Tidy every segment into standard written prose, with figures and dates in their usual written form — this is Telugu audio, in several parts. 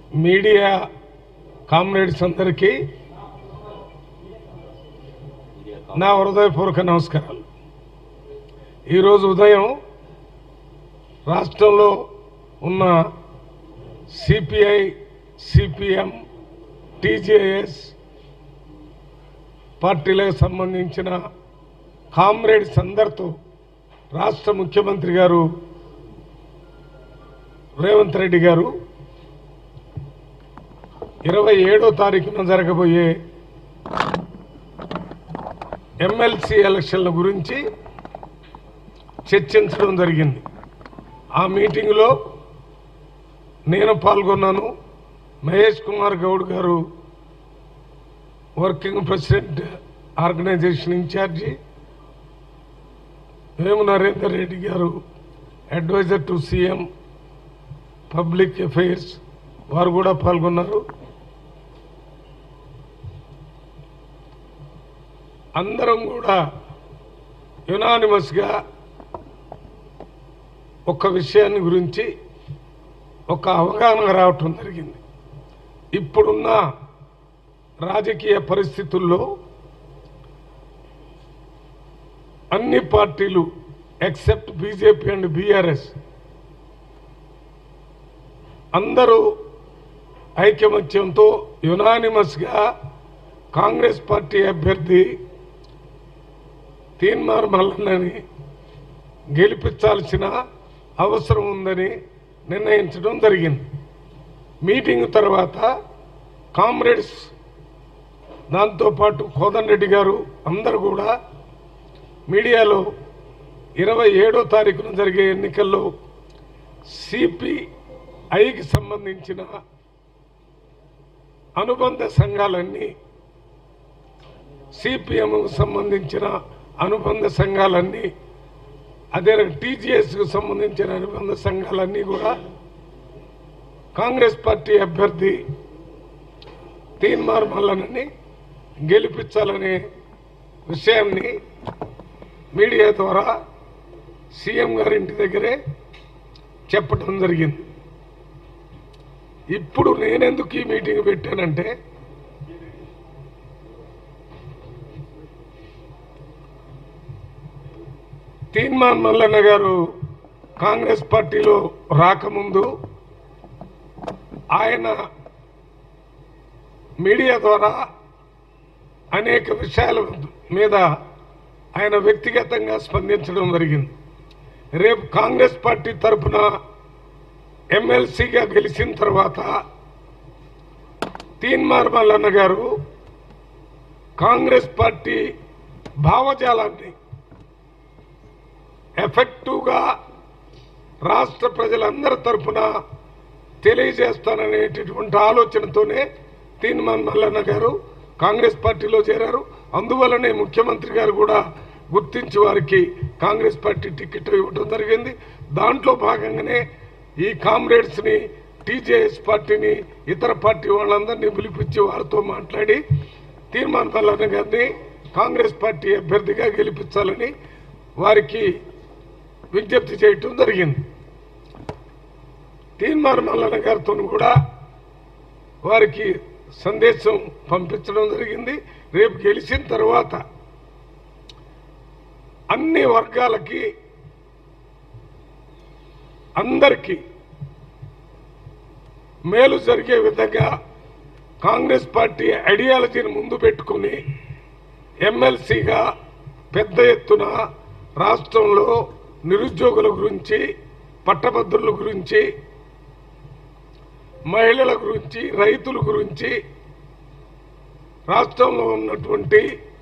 మీడియా కామ్రేడ్స్ అందరికీ నా హృదయపూర్వక నమస్కారాలు. ఈరోజు ఉదయం రాష్ట్రంలో ఉన్న సిపిఐ, సిపిఎం, టీజేఎస్ పార్టీలకు సంబంధించిన కామ్రేడ్స్ అందరితో రాష్ట్ర ముఖ్యమంత్రి గారు రేవంత్ రెడ్డి గారు 27వ తారీఖున జరగబోయే ఎమ్మెల్సీ ఎలక్షన్ల గురించి చర్చించడం జరిగింది. ఆ మీటింగ్లో నేను పాల్గొన్నాను. Mahesh Kumar Goud garu working president, organisation incharge, Vemu Narender Reddy garu advisor to CM public affairs, వారు కూడా పాల్గొన్నారు. అందరం కూడా యునానిమస్గా ఒక విషయాన్ని గురించి ఒక అవగాహన రావటం జరిగింది. ఇప్పుడున్న రాజకీయ పరిస్థితుల్లో అన్ని పార్టీలు ఎక్సెప్ట్ బీజేపీ అండ్ బీఆర్ఎస్ అందరూ ఐకమత్యంతో యునానిమస్గా కాంగ్రెస్ పార్టీ అభ్యర్థి తీన్మార్ మల్లన్నని గెలిపించాల్సిన అవసరం ఉందని నిర్ణయించడం జరిగింది. మీటింగ్ తర్వాత కామ్రేడ్స్, దాంతోపాటు కోదండరెడ్డి గారు అందరూ కూడా మీడియాలో 27వ తారీఖున జరిగే ఎన్నికల్లో సిపిఐకి సంబంధించిన అనుబంధ సంఘాలన్నీ, సిపిఎంకు సంబంధించిన అనుబంధ సంఘాలన్నీ, అదే టీజీఎస్కు సంబంధించిన అనుబంధ సంఘాలన్నీ కూడా కాంగ్రెస్ పార్టీ అభ్యర్థి తీన్మార్ మల్లన్నని గెలిపించాలనే విషయాన్ని మీడియా ద్వారా సీఎం గారి ఇంటి దగ్గరే చెప్పడం జరిగింది. ఇప్పుడు నేనెందుకు ఈ మీటింగ్ పెట్టానంటే, తీన్మార్ మల్లన్న గారు కాంగ్రెస్ పార్టీలో రాకముందు ఆయన మీడియా ద్వారా అనేక విషయాల మీద ఆయన వ్యక్తిగతంగా స్పందించడం జరిగింది. రేపు కాంగ్రెస్ పార్టీ తరఫున ఎమ్మెల్సీగా గెలిచిన తర్వాత తీన్మార్ మల్లన్న గారు కాంగ్రెస్ పార్టీ భావజాలాన్ని ఎఫెక్టివ్గా రాష్ట్ర ప్రజలందరి తరఫున తెలియజేస్తాననేటటువంటి ఆలోచనతోనే తీన్మార్ మల్లన్న గారు కాంగ్రెస్ పార్టీలో చేరారు. అందువల్లనే ముఖ్యమంత్రి గారు కూడా గుర్తించి వారికి కాంగ్రెస్ పార్టీ టికెట్ ఇవ్వడం జరిగింది. దాంట్లో భాగంగానే ఈ కామ్రేడ్స్ని, టీజేఎస్ పార్టీని, ఇతర పార్టీ వాళ్ళందరినీ పిలిపించి వారితో మాట్లాడి తీన్మార్ మల్లన్న గారిని కాంగ్రెస్ పార్టీ అభ్యర్థిగా గెలిపించాలని వారికి విజ్ఞప్తి చేయటం జరిగింది. తీన్మార్ మల్లన్న గారితో కూడా వారికి సందేశం పంపించడం జరిగింది. రేపు గెలిచిన తర్వాత అన్ని వర్గాలకి, అందరికీ మేలు జరిగే విధంగా కాంగ్రెస్ పార్టీ ఐడియాలజీని ముందు పెట్టుకుని ఎమ్మెల్సీగా పెద్ద ఎత్తున రాష్ట్రంలో నిరుద్యోగుల గురించి, పట్టభద్రుల గురించి, మహిళల గురించి, రైతుల గురించి, రాష్ట్రంలో ఉన్నటువంటి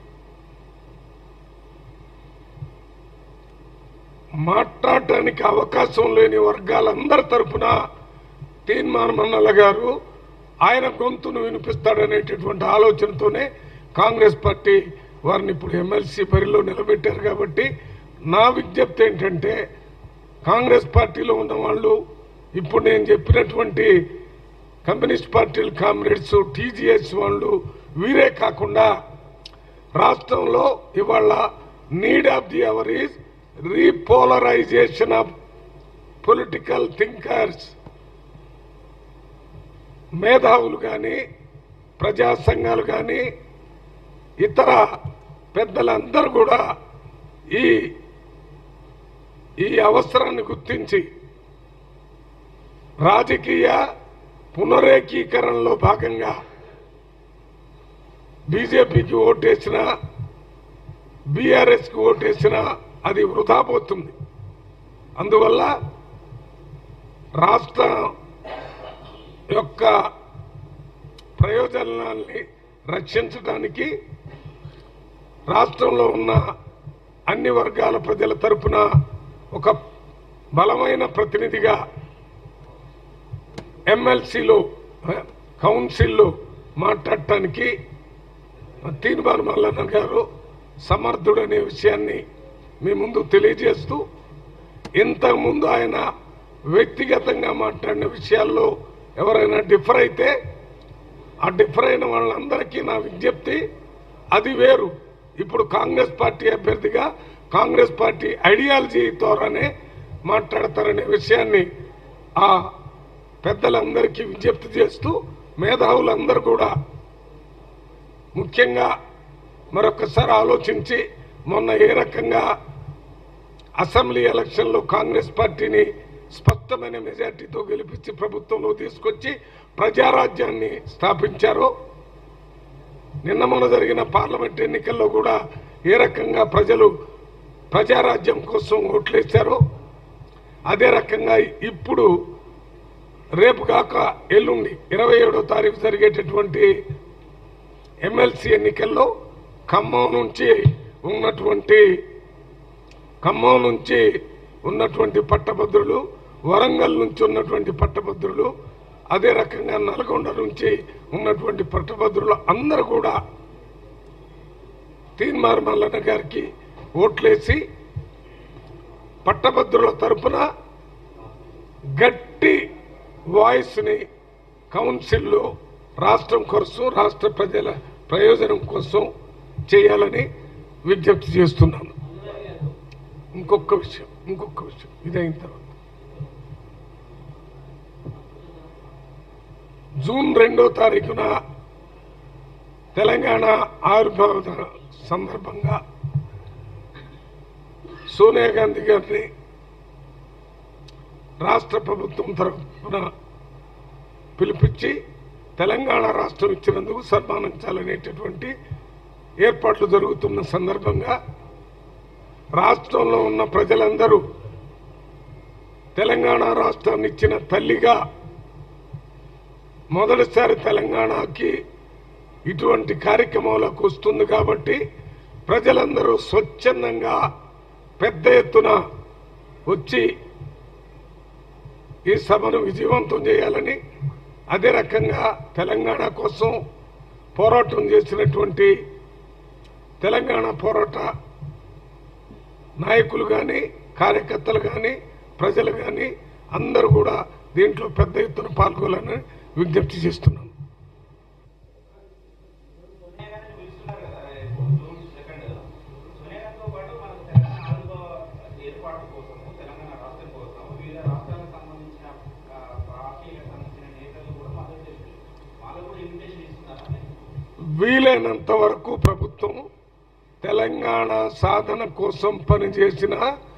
మాట్లాడటానికి అవకాశం లేని వర్గాలందరి తరఫున తీన్మార్ మల్లన్న గారు ఆయన గొంతును వినిపిస్తాడనేటటువంటి ఆలోచనతోనే కాంగ్రెస్ పార్టీ వారిని ఇప్పుడు ఎమ్మెల్సీ బరిలో నిలబెట్టారు. కాబట్టి నా విజ్ఞప్తి ఏంటంటే, కాంగ్రెస్ పార్టీలో ఉన్న వాళ్ళు ఇప్పుడు నేను చెప్పినటువంటి కమ్యూనిస్ట్ పార్టీల కామ్రేడ్స్, టీజీఎస్ వాళ్ళు వీరే కాకుండా రాష్ట్రంలో ఇవాళ need of the hour is repolarisation of political thinkers. మేధావులు కానీ ప్రజా సంఘాలు కానీ ఇతర పెద్దలందరూ కూడా ఈ అవసరాన్ని గుర్తించి రాజకీయ పునరేకీకరణలో భాగంగా బీజేపీకి ఓటేసినా బీఆర్ఎస్కి ఓటేసినా అది వృధా పోతుంది. అందువల్ల రాష్ట్రం యొక్క ప్రయోజనాల్ని రక్షించడానికి రాష్ట్రంలో ఉన్న అన్ని వర్గాల ప్రజల తరపున ఒక బలమైన ప్రతినిధిగా ఎమ్మెల్సీలో కౌన్సిల్లో మాట్లాడటానికి తీన్మార్ మల్లన్న గారు సమర్థుడనే విషయాన్ని మీ ముందు తెలియజేస్తూ, ఇంతకుముందు ఆయన వ్యక్తిగతంగా మాట్లాడిన విషయాల్లో ఎవరైనా డిఫర్ అయితే ఆ డిఫర్ అయిన వాళ్ళందరికీ నా విజ్ఞప్తి, అది వేరు. ఇప్పుడు కాంగ్రెస్ పార్టీ అభ్యర్థిగా కాంగ్రెస్ పార్టీ ఐడియాలజీ ద్వారానే మాట్లాడతారనే విషయాన్ని ఆ పెద్దలందరికీ విజ్ఞప్తి చేస్తూ, మేధావులందరూ కూడా ముఖ్యంగా మరొకసారి ఆలోచించి మొన్న ఏ రకంగా అసెంబ్లీ ఎలక్షన్లో కాంగ్రెస్ పార్టీని స్పష్టమైన మెజార్టీతో గెలిపించి ప్రభుత్వంలో తీసుకొచ్చి ప్రజారాజ్యాన్ని స్థాపించారో, నిన్న మొన్న జరిగిన పార్లమెంట్ ఎన్నికల్లో కూడా ఏ రకంగా ప్రజలు ప్రజారాజ్యం కోసం ఓట్లేశారో, అదే రకంగా ఇప్పుడు రేపు కాక ఎల్లుండి 27వ తారీఖు జరిగేటటువంటి ఎమ్మెల్సీ ఎన్నికల్లో ఖమ్మం నుంచి ఉన్నటువంటి పట్టభద్రులు, వరంగల్ నుంచి ఉన్నటువంటి పట్టభద్రులు, అదే రకంగా నల్గొండ నుంచి ఉన్నటువంటి పట్టభద్రులు అందరూ కూడా తీన్మార్ మల్లన్న గారికి ఓట్లేసి పట్టభద్రుల తరపున గట్టి వాయిస్ని కౌన్సిల్లో రాష్ట్రం కోసం, రాష్ట్ర ప్రజల ప్రయోజనం కోసం చేయాలని విజ్ఞప్తి చేస్తున్నాను. ఇంకొక విషయం ఇదైన తర్వాత జూన్ 2వ తారీఖున తెలంగాణ ఆవిర్భావ సందర్భంగా సోనియా గాంధీ గారిని రాష్ట్ర ప్రభుత్వం తరఫున పిలిపించి తెలంగాణ రాష్ట్రం ఇచ్చినందుకు సన్మానించాలనేటటువంటి ఏర్పాట్లు జరుగుతున్న సందర్భంగా రాష్ట్రంలో ఉన్న ప్రజలందరూ తెలంగాణ రాష్ట్రాన్ని ఇచ్చిన తల్లిగా మొదటిసారి తెలంగాణకి ఇటువంటి కార్యక్రమాలకు వస్తుంది కాబట్టి ప్రజలందరూ స్వచ్ఛందంగా పెద్ద ఎత్తున వచ్చి ఈ సభను విజయవంతం చేయాలని, అదే రకంగా తెలంగాణ కోసం పోరాటం చేసినటువంటి తెలంగాణ పోరాట నాయకులు కానీ, కార్యకర్తలు కానీ, ప్రజలు కానీ అందరూ కూడా దీంట్లో పెద్ద ఎత్తున పాల్గొనాలని విజ్ఞప్తి చేస్తున్నాను. వీలైనంత వరకు ప్రభుత్వం తెలంగాణ సాధన కోసం పనిచేసిన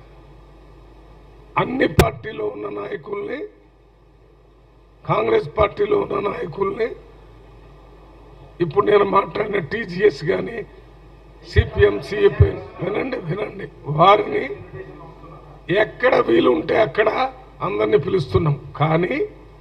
అన్ని పార్టీలో ఉన్న నాయకుల్ని, కాంగ్రెస్ పార్టీలో ఉన్న నాయకుల్ని, ఇప్పుడు నేను మాట్లాడిన టీజీఎస్ కానీ, సిపిఎం, సిపిఐ వినండి, వారిని ఎక్కడ వీలుంటే అక్కడ అందరినీ పిలుస్తున్నాం. కానీ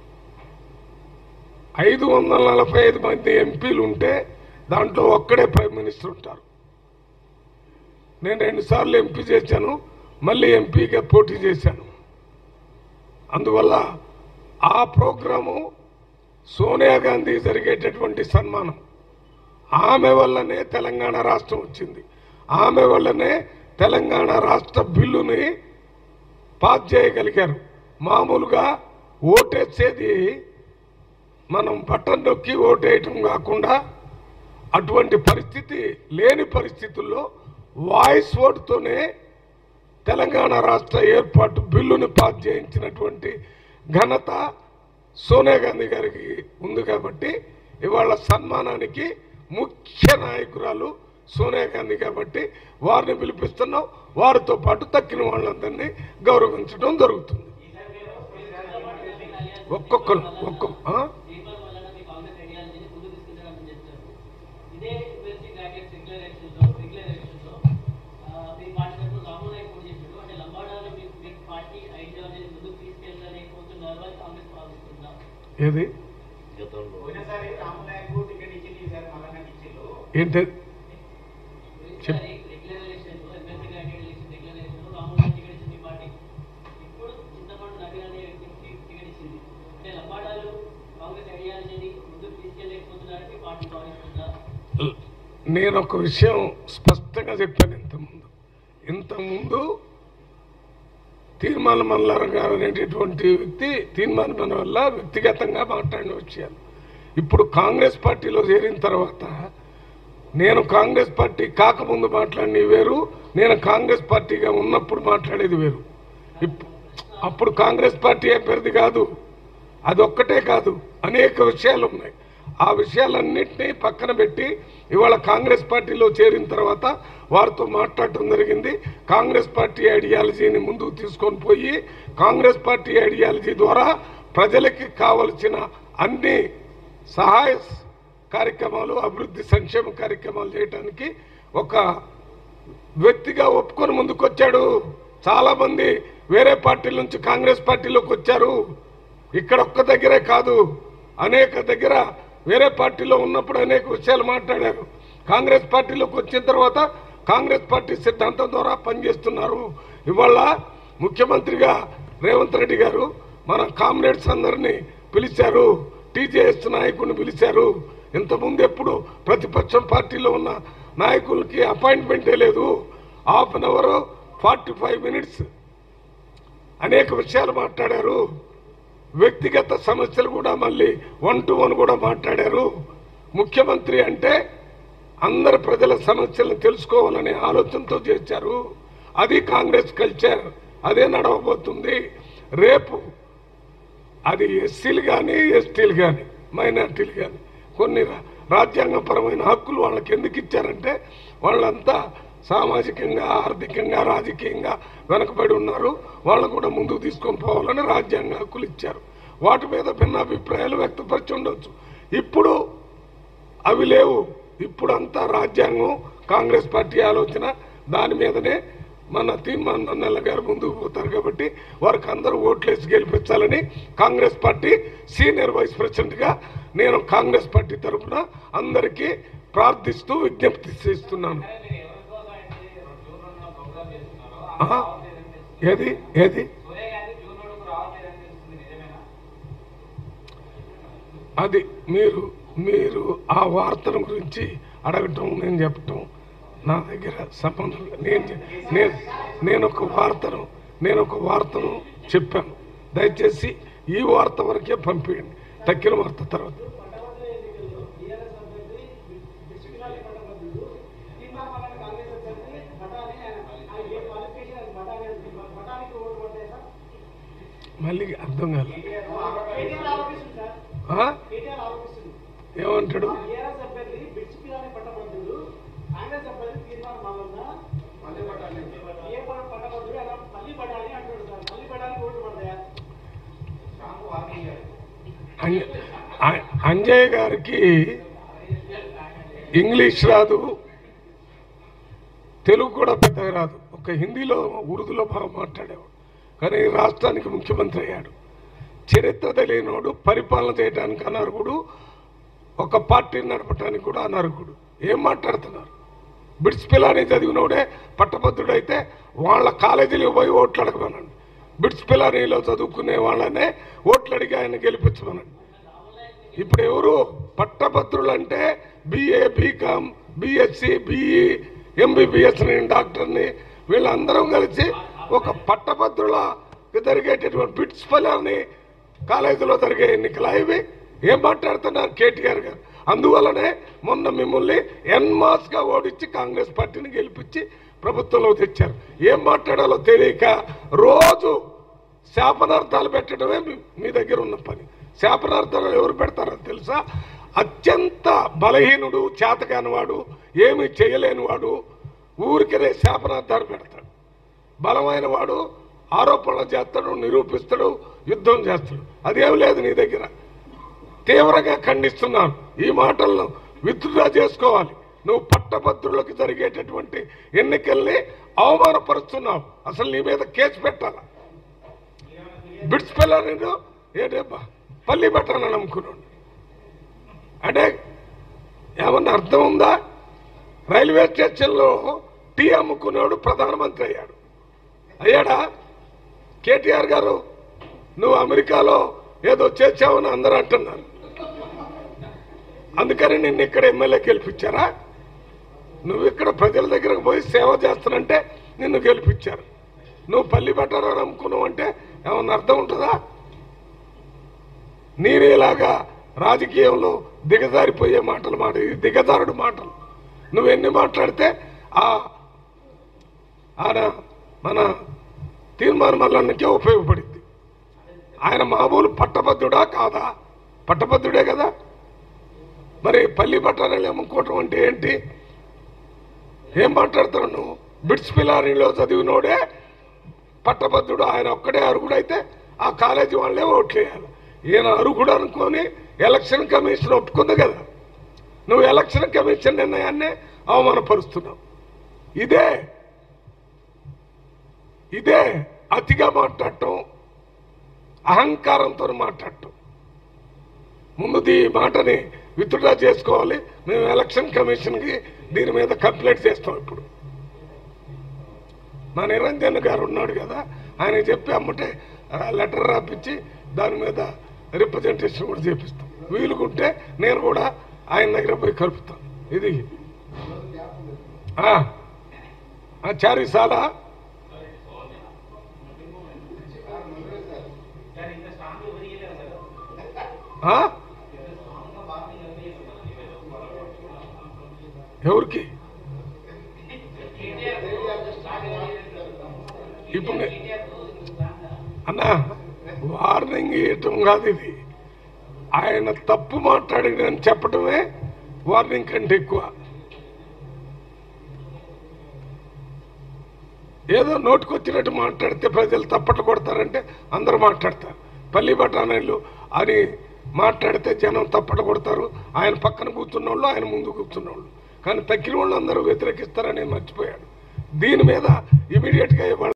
545 మంది ఎంపీలు ఉంటే దాంట్లో ఒక్కడే ప్రైమ్ మినిస్టర్ ఉంటారు. నేను 2 సార్లు ఎంపీ చేశాను, మళ్ళీ ఎంపీగా పోటీ చేశాను. అందువల్ల ఆ ప్రోగ్రాము సోనియా గాంధీ జరిగేటటువంటి సన్మానం, ఆమె వల్లనే తెలంగాణ రాష్ట్రం వచ్చింది, ఆమె వల్లనే తెలంగాణ రాష్ట్ర బిల్లుని పాస్ చేయగలిగారు. మామూలుగా ఓటేసేది మనం బటన్ నొక్కి ఓటేయటం కాకుండా అటువంటి పరిస్థితి లేని పరిస్థితుల్లో వాయిస్ ఓటుతోనే తెలంగాణ రాష్ట్ర ఏర్పాటు బిల్లుని పాస్ చేయించినటువంటి ఘనత సోనియా గాంధీ గారికి ఉంది కాబట్టి ఇవాళ సన్మానానికి ముఖ్య నాయకురాలు సోనియా గాంధీ కాబట్టి వారిని పిలిపిస్తున్నాం. వారితో పాటు తక్కిన వాళ్ళందరినీ గౌరవించడం జరుగుతుంది. ఒక్కొక్కరు ఏది ఏంటి నేను ఒక విషయం స్పష్టంగా చెప్పాను. ఇంతకుముందు తీర్మాన మల్లారం గారు అనేటటువంటి వ్యక్తి తీర్మానం వల్ల వ్యక్తిగతంగా మాట్లాడిన విషయాలు ఇప్పుడు కాంగ్రెస్ పార్టీలో చేరిన తర్వాత నేను కాంగ్రెస్ పార్టీ కాకముందు మాట్లాడినవి వేరు, నేను కాంగ్రెస్ పార్టీగా ఉన్నప్పుడు మాట్లాడేది వేరు. అప్పుడు కాంగ్రెస్ పార్టీ అభ్యర్థి కాదు, అది ఒక్కటే కాదు, అనేక విషయాలు ఉన్నాయి. ఆ విషయాలన్నింటినీ పక్కన పెట్టి ఇవాళ కాంగ్రెస్ పార్టీలో చేరిన తర్వాత వారితో మాట్లాడటం జరిగింది. కాంగ్రెస్ పార్టీ ఐడియాలజీని ముందుకు తీసుకొని పోయి కాంగ్రెస్ పార్టీ ఐడియాలజీ ద్వారా ప్రజలకి కావలసిన అన్ని సహాయ కార్యక్రమాలు, అభివృద్ధి సంక్షేమ కార్యక్రమాలు చేయడానికి ఒక వ్యక్తిగా ఒప్పుకొని ముందుకొచ్చాడు. చాలా మంది వేరే పార్టీల నుంచి కాంగ్రెస్ పార్టీలోకి వచ్చారు. ఇక్కడ ఒక్క దగ్గరే కాదు, అనేక దగ్గర వేరే పార్టీలో ఉన్నప్పుడు అనేక విషయాలు మాట్లాడారు. కాంగ్రెస్ పార్టీలోకి వచ్చిన తర్వాత కాంగ్రెస్ పార్టీ సిద్ధాంతం ద్వారా పనిచేస్తున్నారు. ఇవాళ ముఖ్యమంత్రిగా రేవంత్ రెడ్డి గారు మన కామ్రేడ్స్ అందరినీ పిలిచారు, టీజేఎస్ నాయకుడిని పిలిచారు. ఇంతకుముందు ఎప్పుడు ప్రతిపక్షం పార్టీలో ఉన్న నాయకులకి అపాయింట్మెంటే లేదు. హాఫ్ అన్ అవర్ 45 minutes అనేక విషయాలు మాట్లాడారు. వ్యక్తిగత సమస్యలు కూడా మళ్ళీ 1 to 1 కూడా మాట్లాడారు. ముఖ్యమంత్రి అంటే అందరు ప్రజల సమస్యలను తెలుసుకోవాలనే ఆలోచనతో చేశారు. అది కాంగ్రెస్ కల్చర్, అదే నడవబోతుంది. రేపు అది ఎస్సీలు కానీ, ఎస్టీలు కానీ, మైనార్టీలు కానీ కొన్ని రాజ్యాంగపరమైన హక్కులు వాళ్ళకి ఎందుకు ఇచ్చారంటే వాళ్ళంతా సామాజికంగా, ఆర్థికంగా, రాజకీయంగా వెనకబడి ఉన్నారు. వాళ్ళు కూడా ముందుకు తీసుకొని పోవాలని రాజ్యాంగ హక్కులు ఇచ్చారు. వాటి మీద భిన్నాభిప్రాయాలు వ్యక్తపరిచి ఉండొచ్చు. ఇప్పుడు అవి లేవు. ఇప్పుడు అంతా రాజ్యాంగం, కాంగ్రెస్ పార్టీ ఆలోచన, దాని మీదనే మన తీర్మాన్ నల్ల గారు ముందుకు పోతారు. కాబట్టి వారికి అందరూ ఓట్లేసి గెలిపించాలని కాంగ్రెస్ పార్టీ సీనియర్ వైస్ ప్రెసిడెంట్గా నేను కాంగ్రెస్ పార్టీ తరఫున అందరికీ ప్రార్థిస్తూ విజ్ఞప్తి చేస్తున్నాను. ఏది ఏది అది మీరు ఆ వార్తల గురించి అడగటం, నేను చెప్పటం నా దగ్గర సంబంధం. నేను ఒక వార్తను చెప్పాను. దయచేసి ఈ వార్త వరకే పంపించండి, తక్కిన వార్త తర్వాత. మళ్ళీ అర్థం కాదు, ఏమంటాడు? అంజయ్ గారికి ఇంగ్లీష్ రాదు, తెలుగు కూడా పెద్దగా రాదు. ఒక హిందీలో, ఉర్దూలో బాగా మాట్లాడేవాడు. కానీ రాష్ట్రానికి ముఖ్యమంత్రి అయ్యాడు. చరిత్ర తెలియనోడు, పరిపాలన చేయడానికి అనర్హుడు, ఒక పార్టీని నడపడానికి కూడా అనర్హుడు. ఏం మాట్లాడుతున్నారు? బిట్స్ పిల్లని చదివినోడే పట్టభద్రుడైతే వాళ్ళ కాలేజీలకు పోయి ఓట్లు అడగమనండి. బిట్స్ పిల్లానిలో చదువుకునే వాళ్ళనే ఓట్లు అడిగి ఆయన గెలిపించమనండి. ఇప్పుడు ఎవరు పట్టభద్రులు అంటే BA, BCom, BSc, BE, MBBS, డాక్టర్ని వీళ్ళందరం కలిసి ఒక పట్టభద్రుల జరిగేటటువంటి బిట్స్ పిల్లని కాలేజీలో జరిగే ఎన్నికలు ఇవి. ఏం మాట్లాడుతున్నారు కేటీఆర్ గారు? అందువల్లనే మొన్న మిమ్మల్ని ఎన్మాస్గా ఓడించి కాంగ్రెస్ పార్టీని గెలిపించి ప్రభుత్వంలో తెచ్చారు. ఏం మాట్లాడాలో తెలియక రోజు శాపనార్థాలు పెట్టడమే మీ దగ్గర ఉన్న పని. శాపనార్థాలు ఎవరు పెడతారో తెలుసా? అత్యంత బలహీనుడు, చేతకానివాడు, ఏమీ చేయలేనివాడు ఊరికనే శాపనార్థాలు పెడతాడు. బలమైన వాడు ఆరోపణలు చేస్తాడు, నిరూపిస్తాడు, యుద్ధం చేస్తాడు. అదేం లేదు నీ దగ్గర. తీవ్రంగా ఖండిస్తున్నాను. ఈ మాటలను విత్డ్రా చేసుకోవాలి. నువ్వు పట్టభద్రులకు జరిగేటటువంటి ఎన్నికల్ని అవమానపరుస్తున్నావు. అసలు నీ మీద కేసు పెట్టాలా? బిడ్స్ పిల్లలు ఏడబ్బా పల్లి పెట్టాలని నమ్ముకున్నాడు అంటే ఏమన్నా అర్థం ఉందా? రైల్వే స్టేషన్లో టీ అమ్ముకున్నాడు ప్రధానమంత్రి అయ్యాడా? కేటీఆర్ గారు నువ్వు అమెరికాలో ఏదో చేసావని అందరూ అంటున్నారు. అందుకని నిన్ను ఇక్కడ ఎమ్మెల్యే గెలిపించారా? నువ్వు ఇక్కడ ప్రజల దగ్గరకు పోయి సేవ చేస్తానంటే నిన్ను గెలిపించారు. నువ్వు పల్లి పెట్టారని అమ్ముకున్నావు అంటే ఏమన్నా అర్థం ఉంటుందా? నీరేలాగా రాజకీయంలో దిగజారిపోయే మాటలు ఇది దిగజారుడు మాటలు. నువ్వెన్ని మాట్లాడితే ఆయన మన తీర్మానం మల్లన్నకే ఉపయోగపడింది. ఆయన మామూలు పట్టభద్రుడా కాదా? పట్టభద్రుడే కదా. మరి పల్లి పట్టాలని అమ్ముకోవటం అంటే ఏంటి? ఏం మాట్లాడుతున్నావు నువ్వు? బిట్స్ పిలారీలో చదివినోడే పట్టభద్రుడు. ఆయన ఒక్కడే అర్హుడైతే ఆ కాలేజీ వాళ్ళే ఓట్లేయాలి. ఈయన అర్హుడు అనుకొని ఎలక్షన్ కమిషన్ ఒప్పుకుంది కదా. నువ్వు ఎలక్షన్ కమిషన్ నిర్ణయాన్ని అవమానపరుస్తున్నావు. ఇదే అతిగా మాట్లాడటం, అహంకారంతో మాట్లాడటం. ముందు ఈ మాటని విత్డ్రా చేసుకోవాలి. మేము ఎలక్షన్ కమిషన్కి దీని మీద కంప్లైంట్ చేస్తాం. ఇప్పుడు మా నిరంజన్ గారు ఉన్నాడు కదా, ఆయన చెప్పి అమ్మటే లెటర్ రాపించి దాని మీద రిప్రజెంటేషన్ కూడా చేపిస్తాం. వీలుకుంటే నేను కూడా ఆయన దగ్గర పోయి కలుపుతాను. ఇది చారీసాల ఎవరికి ఇప్పుడు అన్నా వార్నింగ్ ఇవ్వటం కాదు ఇది. ఆయన తప్పు మాట్లాడినని చెప్పటమే వార్నింగ్ కంటే ఎక్కువ. ఏదో నోటుకొచ్చినట్టు మాట్లాడితే ప్రజలు తప్పట్లు కొడతారంటే అందరూ మాట్లాడతారు. పల్లి బఠానీలు అని మాట్లాడితే జనం తప్పట్లు కొడతారు. ఆయన పక్కన కూర్చున్న వాళ్ళు, ఆయన ముందు కూర్చున్న వాళ్ళు. కానీ తక్కిన వాళ్ళు అందరూ వ్యతిరేకిస్తారని మర్చిపోయాడు. దీని మీద ఇమీడియట్గా